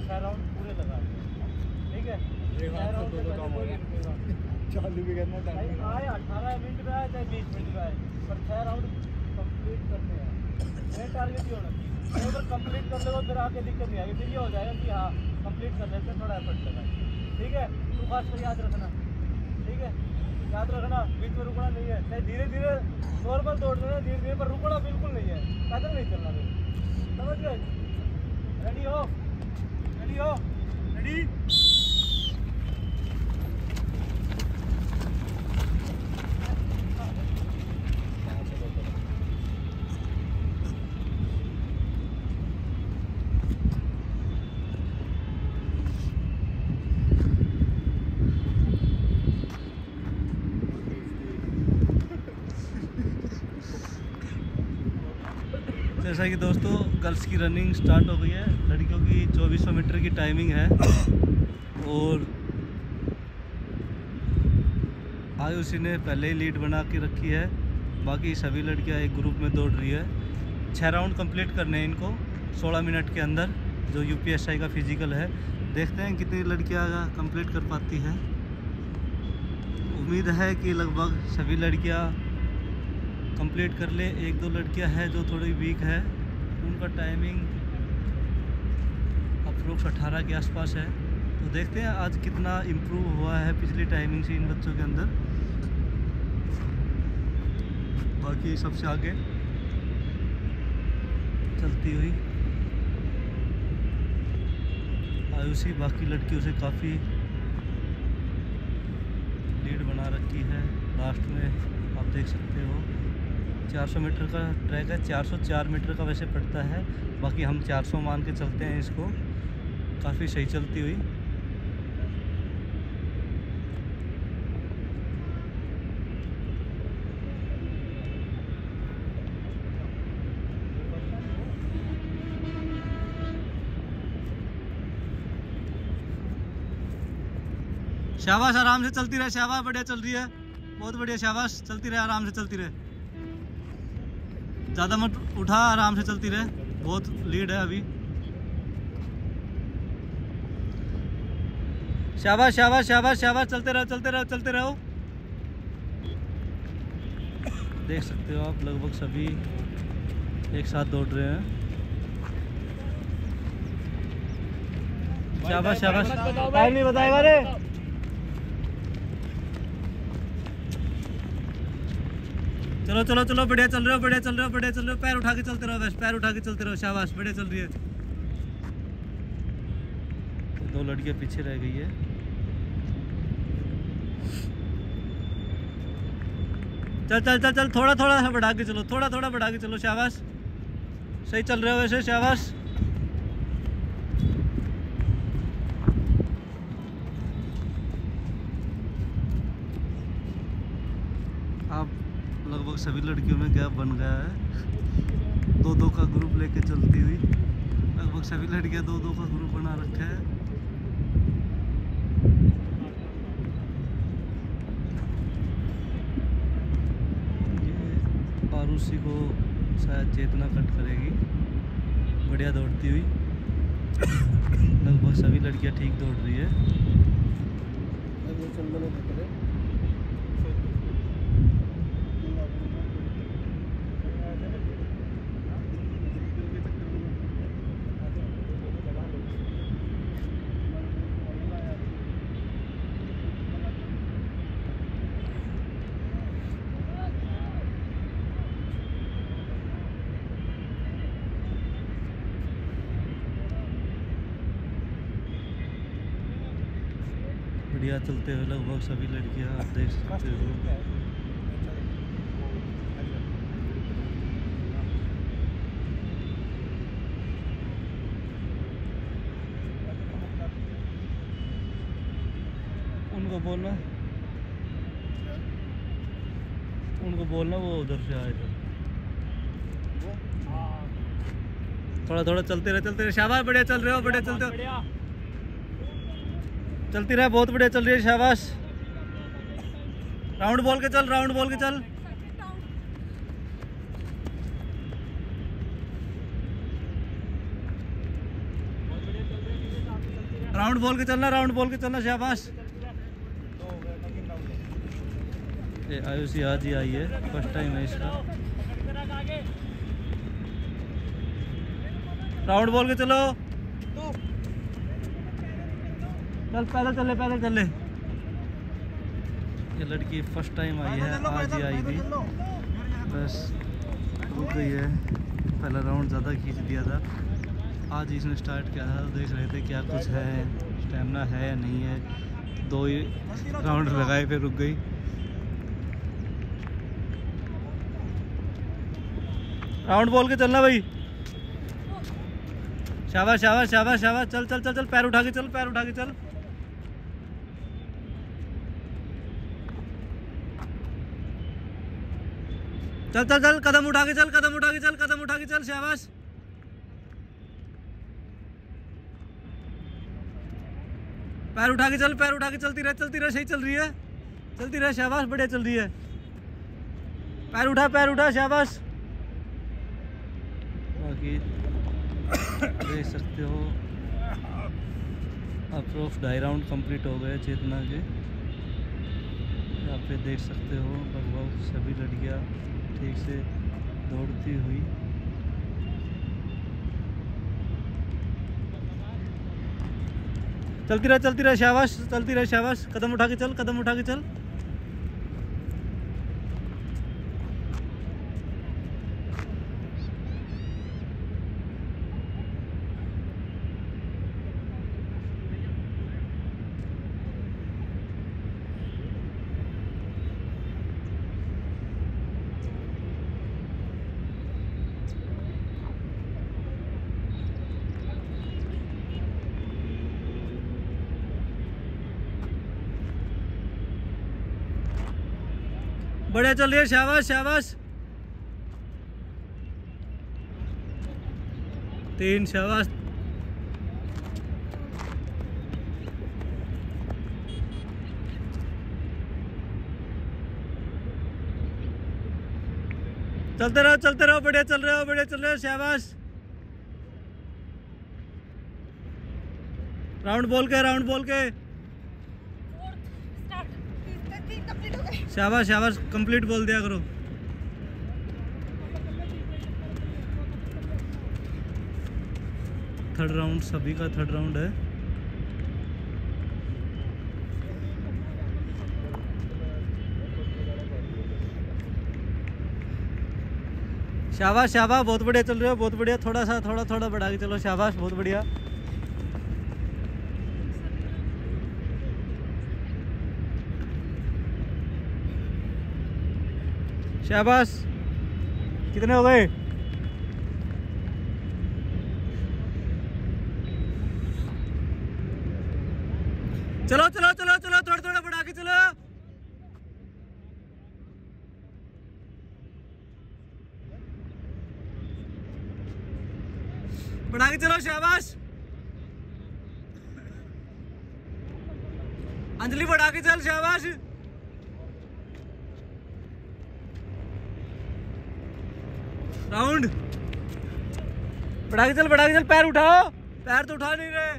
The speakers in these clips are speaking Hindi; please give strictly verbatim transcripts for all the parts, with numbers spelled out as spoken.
छह राउंड पूरे लगा दिए, ठीक है। छह राउंड से पहले कोई नहीं रुकेगा। चालू भी करना टाइम आए अठारह मिनट में आए चाहे बीस मिनट में आए, पर छह राउंड कंप्लीट करने हैं। मेन टारगेट ये होना चाहिए। अगर कंप्लीट कर लो फिर आके दिक्कत नहीं आएगी, फिर ये हो जाएगा कि हाँ कंप्लीट कर लेते हैं, थोड़ा एफर्ट लगाए, ठीक है। तो खास कर याद रखना, ठीक है, याद रखना, बीच में रुकना नहीं है। चाहे धीरे धीरे नॉर्मल दौड़ लेना, धीरे धीरे, पर रुकना बिल्कुल नहीं है, पैदल नहीं चलना फिर, समझ गए। रेडी हो, रेडी हो, रेडी। जैसा कि दोस्तों गर्ल्स की रनिंग स्टार्ट हो गई है, लड़कियों की चौबीस सौ मीटर की टाइमिंग है और आयुषी ने पहले ही लीड बना के रखी है। बाकी सभी लड़कियां एक ग्रुप में दौड़ रही है। छः राउंड कंप्लीट करने हैं इनको सोलह मिनट के अंदर, जो यूपीएसआई का फिजिकल है। देखते हैं कितनी लड़कियां कंप्लीट कर पाती है। उम्मीद है कि लगभग सभी लड़कियां कंप्लीट कर ले। एक दो लड़कियां हैं जो थोड़ी वीक है, उनका टाइमिंग अप्रोक्स अठारह के आसपास है। तो देखते हैं आज कितना इम्प्रूव हुआ है पिछली टाइमिंग से इन बच्चों के अंदर। बाकी सबसे आगे चलती हुई आयुषी बाकी लड़कियों से काफ़ी लीड बना रखी है। लास्ट में आप देख सकते हो चार सौ मीटर का ट्रैक है, चार सौ चार मीटर का वैसे पड़ता है, बाकी हम चार सौ मान के चलते हैं इसको। काफ़ी सही चलती हुई। शाबाश, आराम से चलती रहे, शाबाश, बढ़िया चल रही है, बहुत बढ़िया, शाबाश, चलती रहे, आराम से चलती रहे, ज़्यादा मत उठा, आराम से चलती रहे, बहुत लीड है अभी। शाबाश शाबाश शाबाश शाबाश, चलते रहो चलते रहो चलते रहो। देख सकते हो आप लगभग सभी एक साथ दौड़ रहे हैं। शाबाश शाबाश, टाइम नहीं बताएगा रे। चलो चलो चलो, बढ़िया चल रहे हो, बढ़िया चल रहे हो, बढ़िया चल रहे हो, पैर उठा के चलते रहो, बस पैर उठा के चलते रहो, शाबाश, बढ़िया चल रही है। दो लड़कियां पीछे रह गई है। चल चल चल चल, थोड़ा थोड़ा बढ़ा के चलो, थोड़ा थोड़ा बढ़ा के चलो, शाबाश, सही चल रहे हो वैसे, शाबाश। आप लगभग सभी लड़कियों में गैप बन गया है, दो दो का ग्रुप लेके चलती हुई। लगभग सभी लड़कियां दो दो का ग्रुप बना रखा है। ये आरुषि को शायद चेतना कट करेगी, बढ़िया दौड़ती हुई। लगभग सभी लड़कियां ठीक दौड़ रही है। बढ़िया चलते हुए लगभग सभी लड़कियां आप देख सकते हो। उनको बोलना उनको बोलना वो उधर से आए थे। थोड़ा थोड़ा चलते रहे चलते रहे, शाबाश, बढ़िया चल रहे हो, बढ़िया चलते हो, चलती रहे, बहुत बढ़िया चल रही है, शाबाश। राउंड बोल के चल, राउंड बोल के चल। राउंड बोल के चलना, राउंड बोल के चलना, शाबाश। ये आयुषी आज ही आई है, फर्स्ट टाइम है इसका। राउंड बोल के चलो, चल पैदल चले, पैदल चले। ये लड़की फर्स्ट टाइम आई है, आज ही आई थी, बस रुक गई है। पहला राउंड ज़्यादा खींच दिया था, आज ही इसने स्टार्ट किया था। देख रहे थे क्या कुछ है, स्टेमिना है या नहीं है। दो ही राउंड लगाए फिर रुक गई। राउंड बोल के चलना भाई, शाबाश शाबाश शाबाश शाबाश। चल चल चल चल, पैर उठा के चल, पैर उठा के चल। चल चल चल, कदम उठा के चल, कदम उठा के चल, कदम उठा के चल, शाबाश। पैर उठा के चल, पैर उठा के चलती रहे, चलती रहे, सही चल रही है, चलती रहे, शाबाश, बढ़िया चल रही है। पैर उठा, पैर उठा, शाबाश। बाकी देख सकते हो अप्रोक्स ढाई राउंड कंप्लीट हो गए चेतना के। यहाँ पे देख सकते हो लगभग सभी लड़कियाँ ठीक से दौड़ती हुई। चलती रहे, चलती रहे, शाबाश, चलती रहे, शाबाश। कदम उठा के चल, कदम उठा के चल। बढ़िया चल रही है, शाबाश शाबाश। तीन, शाबाश। चलते रहो, चलते रहो, बढ़िया चल रहे हो, बढ़िया चल रहे हो, शाबाश। राउंड बोल के, राउंड बोल के, शाबाश शाबाश। कंप्लीट बोल दिया करो। थर्ड राउंड, सभी का थर्ड राउंड है। शाबाश शाबाश, बहुत बढ़िया चल रहे हो, बहुत बढ़िया। थोड़ा सा थोड़ा थोड़ा बढ़ा के चलो, शाबाश, बहुत बढ़िया। शाबाश। कितने हो गए? चलो चलो चलो चलो, थोड़ा थोड़ा बढ़ा के चलो। बढ़ा के चलो, शाबाश। अंजलि बढ़ा के चल, शाबाश। राउंड बढ़ा के चल, बढ़ा के चल। पैर उठाओ, पैर तो उठा नहीं रहे।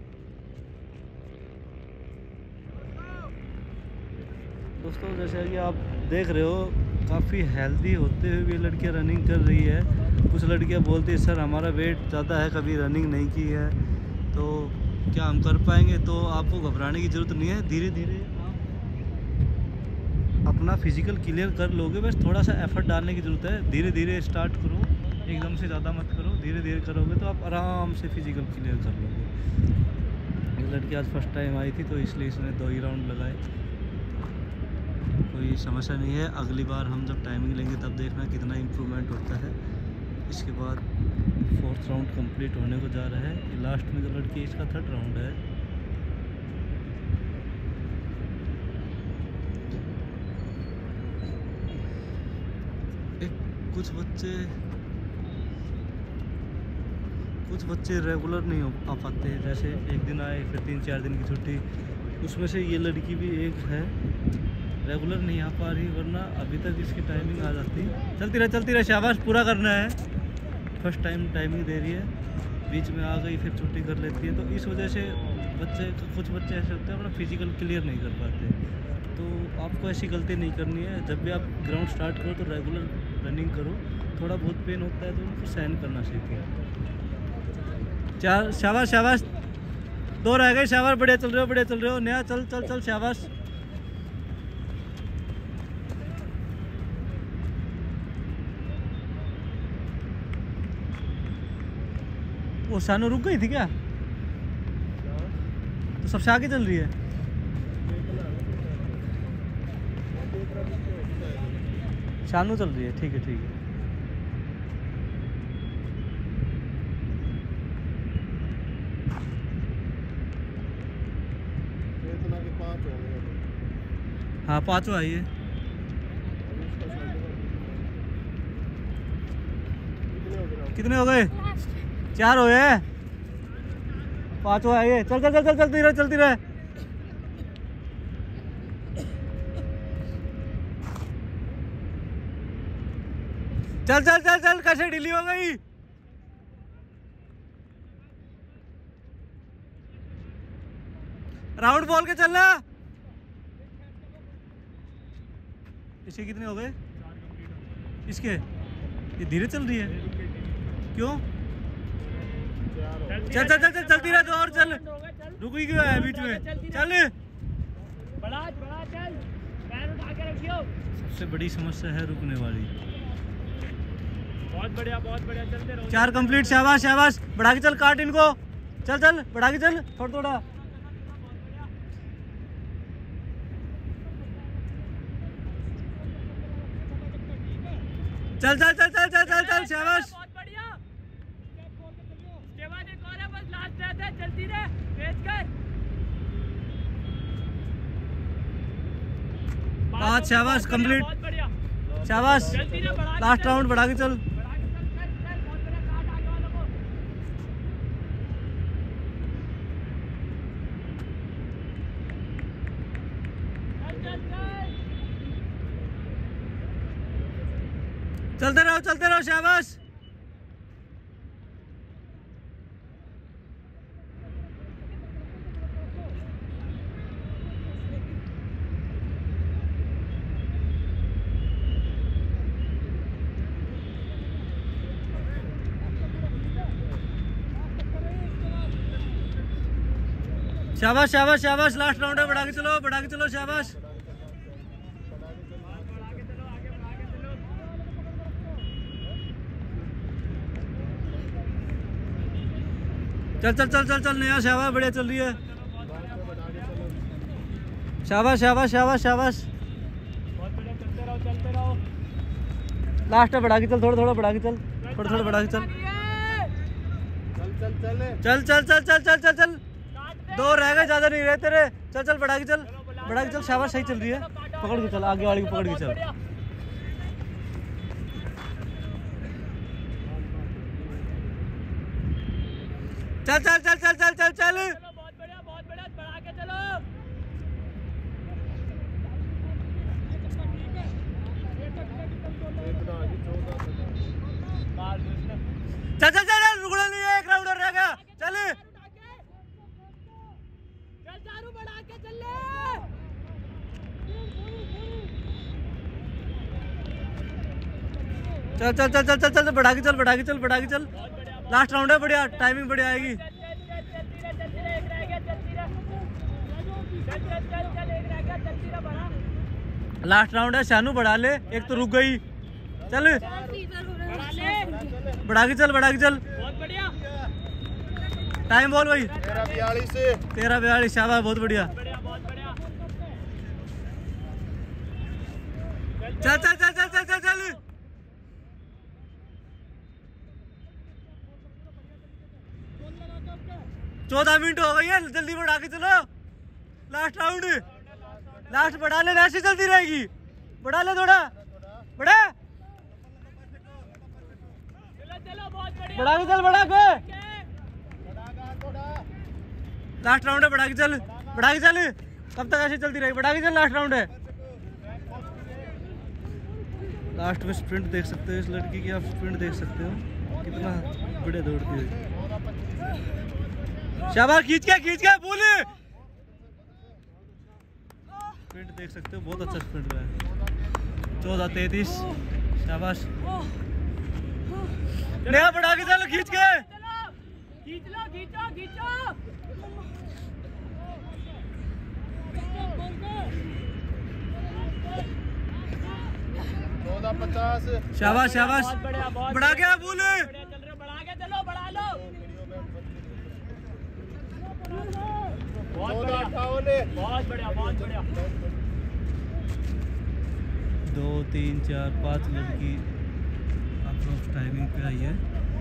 दोस्तों जैसे कि आप देख रहे हो, काफ़ी हेल्दी होते हुए भी लड़कियां रनिंग कर रही है। कुछ लड़कियां बोलती है सर हमारा वेट ज़्यादा है, कभी रनिंग नहीं की है, तो क्या हम कर पाएंगे? तो आपको घबराने की ज़रूरत नहीं है। धीरे धीरे आप अपना फिजिकल क्लियर कर लोगे, बस थोड़ा सा एफर्ट डालने की ज़रूरत है। धीरे धीरे स्टार्ट करो, एकदम से ज़्यादा मत करो। धीरे धीरे करोगे तो आप आराम से फिजिकल क्लियर कर लोगे। ये लड़की आज फर्स्ट टाइम आई थी तो इसलिए इसने दो ही राउंड लगाए। कोई समस्या नहीं है, अगली बार हम जब टाइमिंग लेंगे तब देखना कितना इम्प्रूवमेंट होता है। इसके बाद फोर्थ राउंड कंप्लीट होने को जा रहा है। ये लास्ट में जो लड़की इसका थर्ड राउंड है। एक कुछ बच्चे कुछ बच्चे रेगुलर नहीं हो आ पाते, जैसे एक दिन आए फिर तीन चार दिन की छुट्टी। उसमें से ये लड़की भी एक है, रेगुलर नहीं आ पा रही, वरना अभी तक इसकी टाइमिंग आ जाती। चलती रहे, चलती रहे, शाबाश। पूरा करना है, फर्स्ट टाइम टाइमिंग दे रही है। बीच में आ गई फिर छुट्टी कर लेती है, तो इस वजह से बच्चे कुछ बच्चे ऐसे होते हैं अपना फिजिकल क्लियर नहीं कर पाते। तो आपको ऐसी गलती नहीं करनी है। जब भी आप ग्राउंड स्टार्ट करो तो रेगुलर रनिंग करो। थोड़ा बहुत पेन होता है तो उनको सहन करना सीखो। चार, शाबाश शाबाश, दो रह गए, शाबाश, बढ़िया चल रहे हो, बढ़िया चल रहे हो। नया चल चल चल, शाबाश। वो सानू रुक गई थी क्या? तो सबसे आगे चल रही है। शानू चल रही है, ठीक है ठीक है। हाँ पाँचों आई है। कितने हो गए? चार हो गए, पाँचों आई है। चल चल चल चल चलती रहे चलती रहे। चल चल चल चल, कैसे ढीली हो गई? राउंड बोल के चलना। इसके कितने हो गए? इसके ये धीरे चल रही है, क्यों? चल चल चल चल चलती रहे तो और चल, रुकी क्यों है बीच में? चल, बड़ा बड़ा चल, पैर उठा के रखियो। सबसे बड़ी समस्या है रुकने वाली। बहुत बढ़िया बहुत बढ़िया, चलते रहो। चार कंप्लीट, शाबाश शाबाश, बढ़ा के चल, काट इनको। चल चल बढ़ा के चल, थोड़ा थोड़ा। चल चल चल चल चल चल चल, शाबाश। बहुत बढ़िया। उसके बाद एक और है, बस लास्ट रहता है, चलती रहे, तेज कर। पाँच, शाबाश, कंप्लीट, बहुत बढ़िया, शाबाश। चलती रहे, बढ़ा के लास्ट चल, राउंड बढ़ा के चल। बढ़ा के चल, चल, चल, बहुत बढ़िया, काट आगे वालों को। चल चल चल, चलते रहो चलते रहो, शाबाश। शाबाश शाबाश शाबाश, लास्ट राउंड है, बढ़ा के चलो बढ़ा के चलो, शाबाश। चल चल चल चल चल, नया, शाबाश, बढ़िया चल रही है। शाबाश शाबाश शाबाश शाबाश, बहुत बढ़िया, चलते रहो चलते रहो। लास्ट है, बढ़ा के चल, थोड़ा थोड़ा बढ़ा के चल, थोड़ा थोड़ा बढ़ा के चल। चल चल चल चल चल चल चल चल चल चल, दो रह गए, ज्यादा नहीं रहे तेरे। चल चल बढ़ा के चल, बढ़ा के चल, शाबाश, सही चल रही है। पकड़ के चल, आगे वाली को पकड़ के चल। चल चल चल चल चल चल चल, बहुत बढ़िया बहुत बढ़िया, बढ़ा के चलो। चल चल चल, रुकना नहीं है, एक राउंड और रह गया। चल चल चारू, बढ़ा के चल ले। चल चल चल चल चल चल, बढ़ा के चल बढ़ा के चल बढ़ा के चल। लास्ट राउंड है, बढ़िया टाइमिंग बढ़िया आएगी। चल चल चलती रहे चलती रहे, एक रह गया, चलती रहे। चल चल चल चल, एक रह गया, चलती रहे, बढ़ा। लास्ट राउंड है, शानू बढ़ा ले, एक तो रुक गई। चल बढ़ा ले, बढ़ा के चल बढ़ा के चल, बहुत बढ़िया। टाइम बोल भाई। तेरह बयालीस तेरह बयालीस, शाबाश, बहुत बढ़िया। बढ़िया बहुत बढ़िया। चल चल चल चल चल चल चल, चौदह मिनट हो गई है, जल्दी बढ़ा के चलो। लास्ट राउंड, लास्ट बढ़ा ले, ऐसे चलती रहेगी। बढ़ा ले थोड़ा, बढ़ा, चलो चलो, बहुत बढ़िया। बढ़ा के चल बढ़ा के। लास्ट राउंड है, बढ़ा के चल बढ़ा के चल। कब तक ऐसे चलती रहेगी? बढ़ा के चल, लास्ट राउंड है। लास्ट में स्प्रिंट देख सकते हो इस लड़की की, आप स्प्रिंट देख सकते हो कितना बढ़िया दौड़ती है। शाबाश, खींच के खींच के बोले। स्प्रिंट देख सकते हो, बहुत अच्छा स्प्रिंट रहा है। चौदह तैतीस, शाबाश। नया बढ़ा के चलो, खींच के खींच लो, खींचो खींचो। चौदह पचास। शाबाश शाबाश, बहुत बढ़िया, बहुत बढ़ा के बोले। बढ़िया चल रहे हो, बढ़ा के चलो, बढ़ा लो। बहुत बढ़िया, बहुत बढ़िया, बहुत बढ़िया। दो तीन चार पाँच लड़की अप्रोक्स टाइमिंग पे आई है।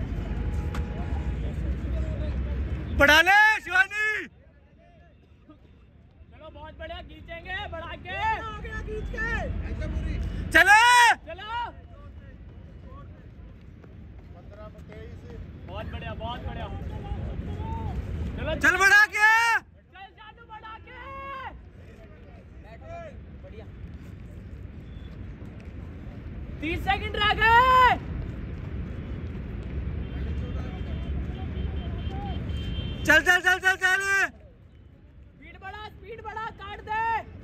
बढ़ा ले शिवानी। चलो बहुत बढ़िया, खींचेंगे बढ़ा के। खींच के चले चलो। बहुत बढ़िया, बहुत बढ़िया। चलो चल बढ़ा के। चल जानू, बढ़ा के। बढ़िया। तीस सेकंड रह गए। चल चल चल चल चल। स्पीड बढ़ा, स्पीड बढ़ा, काट दे।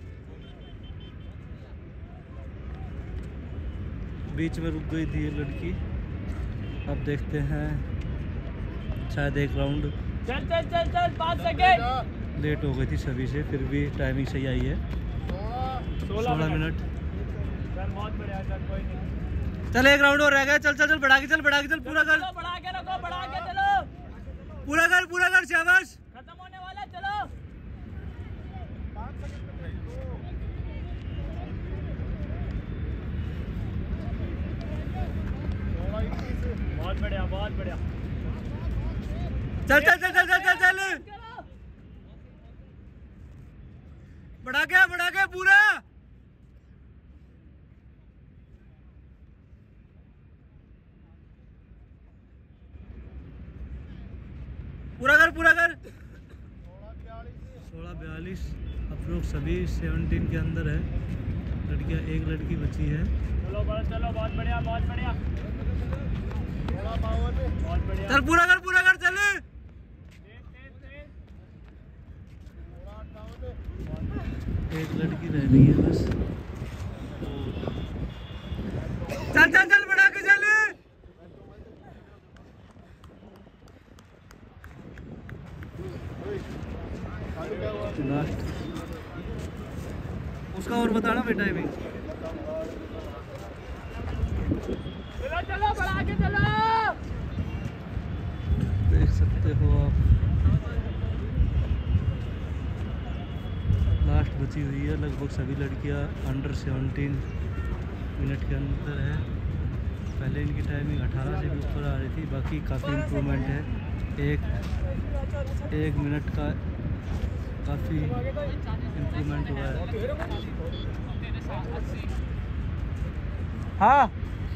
बीच में रुक गई थी ये लड़की, अब देखते हैं शायद एक राउंड चल चल चल चल, पाँच सेकंड। लेट हो गई थी सभी से, फिर भी टाइमिंग सही आई है। सोलह मिनट। चल बहुत बढ़िया, चल कोई नहीं। चल एक राउंड और रह गया। चल चल चल, बढ़ा के चल, बढ़ा के चल, पूरा कर, चलो बढ़ा के रखो, बढ़ा के चलो। पूरा कर, पूरा कर, शाबाश। खत्म होने वाला, चलो। बहुत बढ़िया, बहुत बढ़िया। चल चल चल चल चल चल चल, बढ़ा के बढ़ा के पूरा। पूरा कर, पूरा कर। सोलह बयालीस अप्रोक्स सभी सेवनटीन के अंदर है लड़कियां, एक लड़की बची है। चलो बस, चलो बहुत बढ़िया, बहुत बढ़िया, बहुत बढ़िया। चल पूरा कर, पूरा कर, चल। तेज, तेज, तेज। एक लड़की रह गई है बस। चल चल चल, बढ़ा के चल। लास्ट उसका और बताना बेटा टाइमिंग। चलो चलो, बढ़ा के चलो। देख सकते हो आप, लास्ट बची हुई है। लगभग सभी लड़कियां अंडर सेवनटीन मिनट के अंदर है। पहले इनकी टाइमिंग अठारह से भी ऊपर आ रही थी, बाकी काफ़ी इम्प्रूवमेंट है। एक एक मिनट का काफ़ी इम्प्रूवमेंट हुआ है। हाँ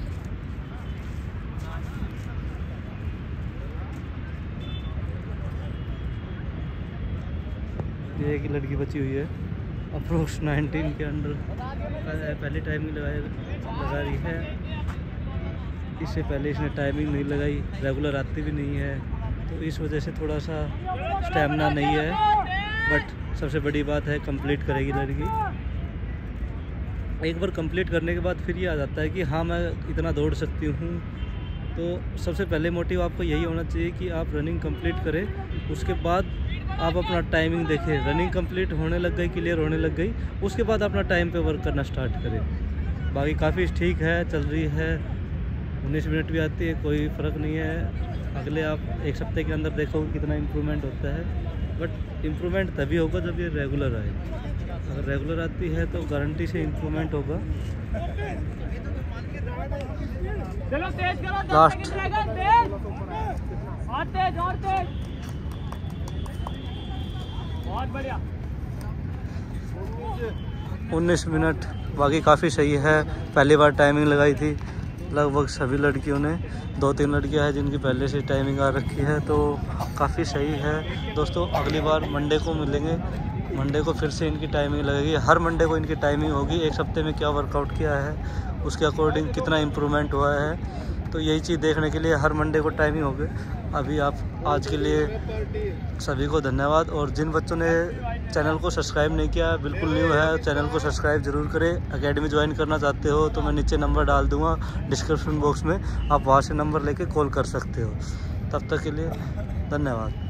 ये एक ही लड़की बची हुई है अप्रोक्स नाइनटीन के अंडर। पहले टाइमिंग लगाई लगा रही है, इससे पहले इसने टाइमिंग नहीं लगाई, रेगुलर आती भी नहीं है, तो इस वजह से थोड़ा सा स्टेमिना नहीं है। बट सबसे बड़ी बात है कंप्लीट करेगी लड़की। एक बार कंप्लीट करने के बाद फिर ये आ जाता है कि हाँ मैं इतना दौड़ सकती हूँ। तो सबसे पहले मोटिव आपको यही होना चाहिए कि आप रनिंग कंप्लीट करें, उसके बाद आप अपना टाइमिंग देखें। रनिंग कंप्लीट होने लग गई, क्लियर होने लग गई, उसके बाद अपना टाइम पे वर्क करना स्टार्ट करें। बाकी काफ़ी ठीक है, चल रही है, उन्नीस मिनट भी आती है, कोई फ़र्क नहीं है। अगले आप एक हफ्ते के अंदर देखोगे कितना इम्प्रूवमेंट होता है। बट इम्प्रूवमेंट तभी होगा जब ये रेगुलर आए। अगर रेगुलर आती है तो गारंटी से इम्प्रूवमेंट होगा। चलो तेज करो, दस Last. सेकंड रहेगा, तेज और तेज और तेज। बहुत बढ़िया। उन्नीस मिनट, बाकी काफ़ी सही है। पहली बार टाइमिंग लगाई थी लगभग सभी लड़कियों ने, दो तीन लड़कियां हैं जिनकी पहले से टाइमिंग आ रखी है, तो काफ़ी सही है। दोस्तों अगली बार मंडे को मिलेंगे, मंडे को फिर से इनकी टाइमिंग लगेगी। हर मंडे को इनकी टाइमिंग होगी, एक हफ्ते में क्या वर्कआउट किया है उसके अकॉर्डिंग कितना इम्प्रूवमेंट हुआ है, तो यही चीज़ देखने के लिए हर मंडे को टाइमिंग होगी। अभी आप आज के लिए सभी को धन्यवाद। और जिन बच्चों ने चैनल को सब्सक्राइब नहीं किया, बिल्कुल न्यू है, चैनल को सब्सक्राइब ज़रूर करें। एकेडमी ज्वाइन करना चाहते हो तो मैं नीचे नंबर डाल दूँगा डिस्क्रिप्शन बॉक्स में, आप वहाँ से नंबर लेके कॉल कर सकते हो। तब तक के लिए धन्यवाद।